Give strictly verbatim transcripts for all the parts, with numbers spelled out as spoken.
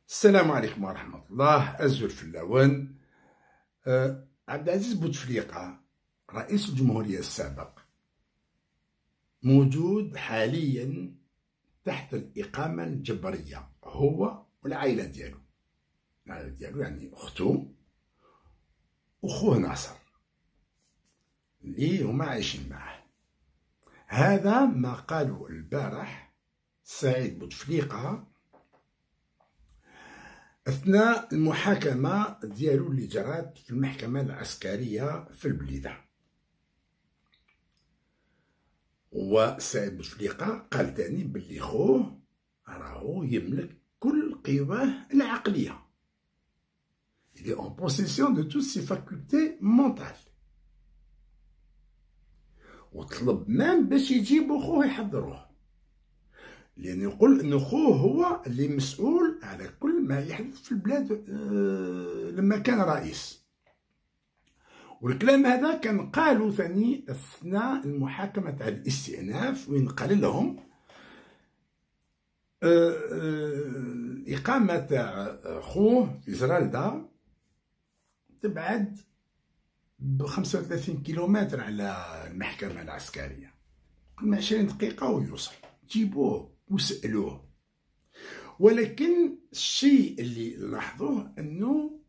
السلام عليكم ورحمة الله. أزهر في اللون. أه عبد العزيز بوتفليقة رئيس الجمهورية السابق موجود حاليا تحت الإقامة الجبرية، هو والعائلة ديالو. العائلة ديالو يعني أختو وخوه ناصر اللي هما عايشين معاه. هذا ما قالوا البارح سعيد بوتفليقة أثناء المحاكمة ديالو اللي جرات في المحكمة العسكرية في البليدة. وسعيد بوتفليقة قال تاني بلي خوه راهو يملك كل قواه العقلية، il est en possession de toutes ses facultés mentales، وطلب مام باش يجيبو خوه يحضروه، لأنه يقول أنه خوه هو اللي مسؤول على كل ما يحدث في البلاد لما كان رئيس. والكلام هذا كان قالوا ثاني أثناء المحاكمة تاع الاستئناف، وين قال لهم الإقامة تاع خوه في زرالدا تبعد بخمسة وثلاثين كيلومتر على المحكمة العسكرية، كل عشرين دقيقة ويوصل، جيبوه وسألوه. ولكن الشيء اللي لاحظوه أنه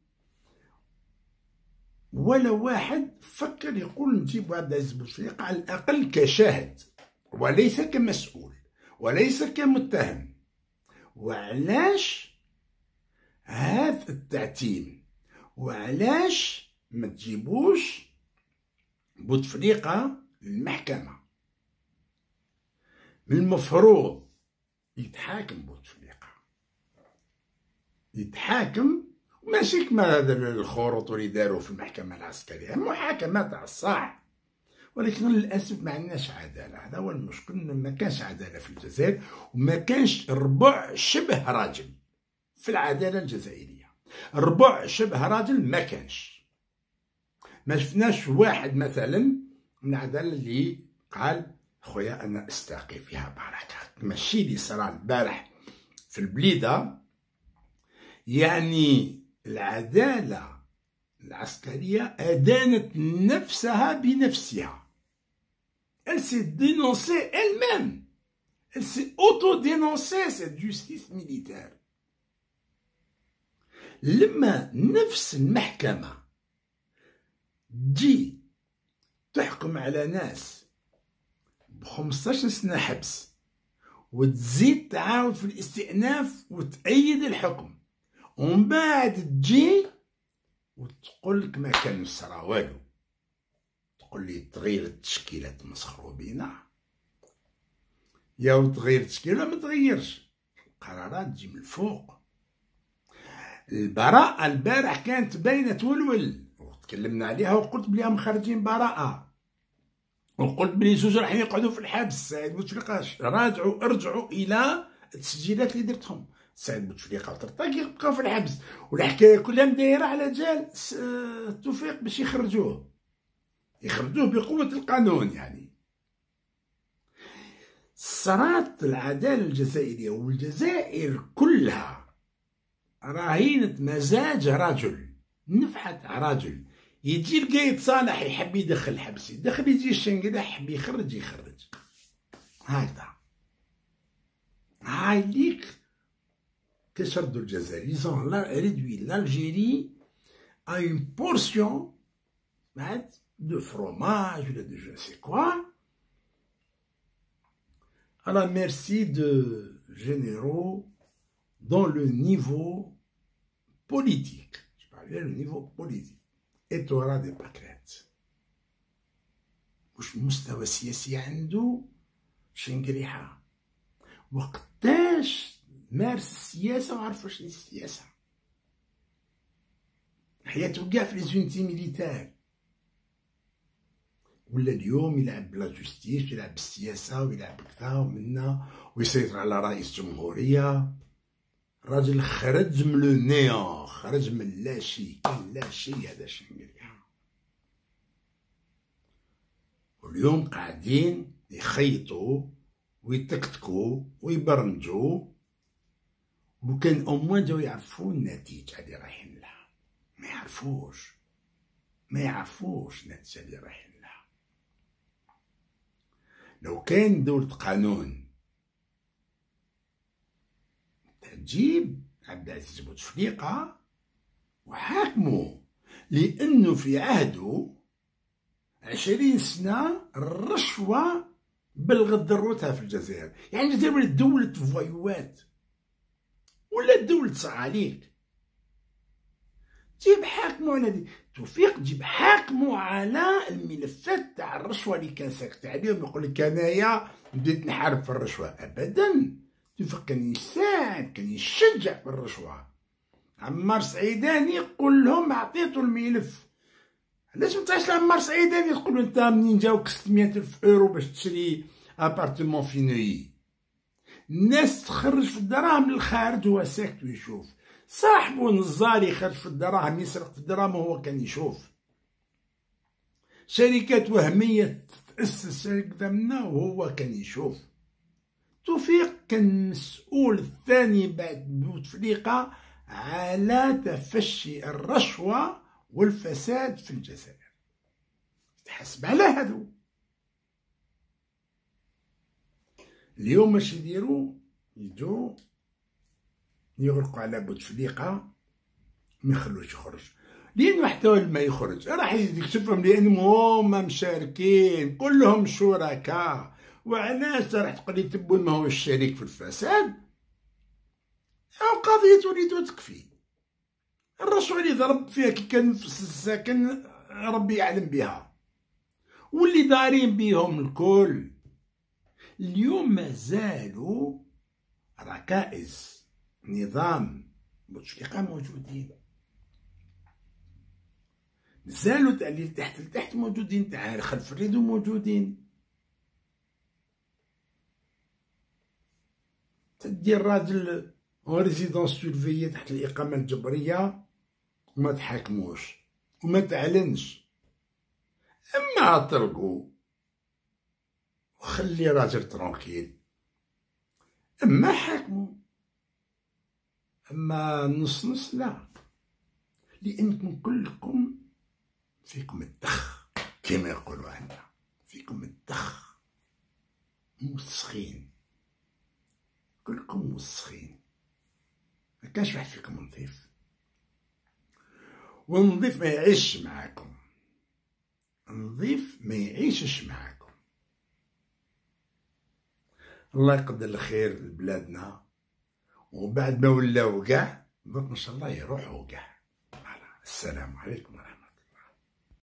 ولا واحد فكر يقول نجيب عبد العزيز بوتفليقة على الأقل كشاهد وليس كمسؤول وليس كمتهم. وعلاش هذا التعتيم؟ وعلاش ما تجيبوش بوتفليقة للمحكمة؟ من المفروض يتحاكم بوتفليقة، يتحاكم ماشي كما هذا الخروط اللي داروا في المحكمة العسكرية، محاكمة تاع الصح. ولكن للأسف ما عندناش عدالة، هذا هو المشكل، ما كانش عدالة في الجزائر، وما كانش ربع شبه راجل في العدالة الجزائرية. ربع شبه راجل ما كانش، ما شفناش واحد مثلا من العدالة اللي قال خويا أنا استاقي فيها بركة. ماشي اللي صرا البارح في البليدة، يعني العدالة العسكرية أدانت نفسها بنفسها. Elle s'est dénoncée elle-même. Elle s'est auto-dénoncée cette justice militaire. لما نفس المحكمة تجي تحكم على ناس بخمسطاش سنة حبس وتزيد تعاود في الاستئناف وتأيد الحكم، ومن بعد تجي وتقول لك ما كان صرا والو، تقول لي تغير التشكيلة تمسخروا بينا، يا تغير التشكيلة ما تغيرش، القرارات تجي من الفوق. البراءة البارح كانت باينة تولول، وتكلمنا عليها وقلت بلي مخرجين براءة، وقلت بلي زوج راح يقعدوا في الحبس. سعيد بوتفليقة راجعوا ارجعوا إلى التسجيلات اللي درتهم، سعيد بوتفليقة وطرطاق يبقاو في الحبس، والحكاية كلها مدايرة على جال التوفيق باش يخرجوه يخرجوه بقوة القانون. يعني صارت العدالة الجزائرية والجزائر كلها راهينة مزاج رجل، نفحت رجل. يجي القايد صالح يحب يدخل الحبس يدخل، يجي الشنقلة يحب يخرج يخرج. هكذا هاي ليك كشردوا الجزائر. ils ont réduit l'Algérie à une portion de fromage ou de je ne sais quoi, à la merci de généraux dans le niveau politique. Je parlais du niveau politique. إطورة دي باكرات واش المستوى السياسي عنده شنقريحة، وقتاش مارس السياسة وعرف واش السياسة. حياته كاع في ليزونيتي ميليتير، ولا اليوم يلعب بلا جوستيس ويلعب بالسياسة ويلعب كذا ومنا ويسيطر على رئيس جمهورية. راجل خرج من لو نيون، خرج من لا شيء، كان لا شيء. هذا شنقريحة. واليوم قاعدين يخيطوا ويتكتكوا ويبرمجوا وكان او موان جاو يعرفوا النتيجة اللي رايحين لها. ما يعرفوش ما يعرفوش النتيجة اللي رايحين لها. لو كان دولة قانون تجيب عبد العزيز بوتفليقة وحاكمه، لأنه في عهده عشرين سنة الرشوة بلغت ذروتها في الجزائر. يعني الجزائر ولات دولة فوايوات، ولا دولة صعاليك. جيب حاكمو على دي توفيق، جيب حاكمو على الملفات تاع الرشوة اللي كان ساكت عليهم. يقول لك انايا بديت نحارب في الرشوة. ابدا، توفيق كان يساعد، كان يشجع في الرشوة. عمار سعيداني يقول لهم عطيتو الملف. علاش متعش لعمار سعيداني تقول له انت منين جاوك ستمية الف اورو باش تشري ابارتمون في نوي؟ الناس تخرج في الدراهم للخارج وهو ساكت ويشوف. صاحبو نزار يخرج في الدراهم، يسرق في الدراهم وهو كان يشوف. شركات وهمية تتأسس شركة منا وهو كان يشوف. توفيق كان مسؤول الثاني بعد بوتفليقة على تفشي الرشوة والفساد في الجزائر. تحسب على هذو. اليوم اش يديروا؟ يجو يغلقوا على بوتفليقة، ما يخلوش يخرج، لأنه حتى ما يخرج راح يزيد يكشفهم، لأنهم هما مشاركين كلهم شركاء. وعلاش راح تقولي تبون ما هو الشريك في الفساد؟ أو قضية وليدو تكفي. الرشوة اللي ضرب فيها كي كان في الساكن ربي يعلم بها، واللي دارين بيهم الكل. اليوم مازالوا ركائز نظام بوتفليقة موجودين، مازالوا تاع اللي تحت لتحت موجودين، تاع خلف الريدو موجودين. تدير راجل اون ريزيدونس سورفيي تحت الإقامة الجبرية وما تحاكموش وما تعلنش. اما اطلقو وخلي راجل ترونكيل، اما حاكمو. اما نص نص لا، لانكم كلكم فيكم الدخ كما يقولوا عندنا، فيكم الدخ، موسخين، كلكم موسخين. ما كانش واحد فيكم نظيف، والنظيف ما يعيش معاكم، النظيف ما يعيشش معاكم. الله يقدر الخير لبلادنا، وبعد ما ولاو كاع دوك ان شاء الله يروحوا كاع. السلام عليكم ورحمة الله.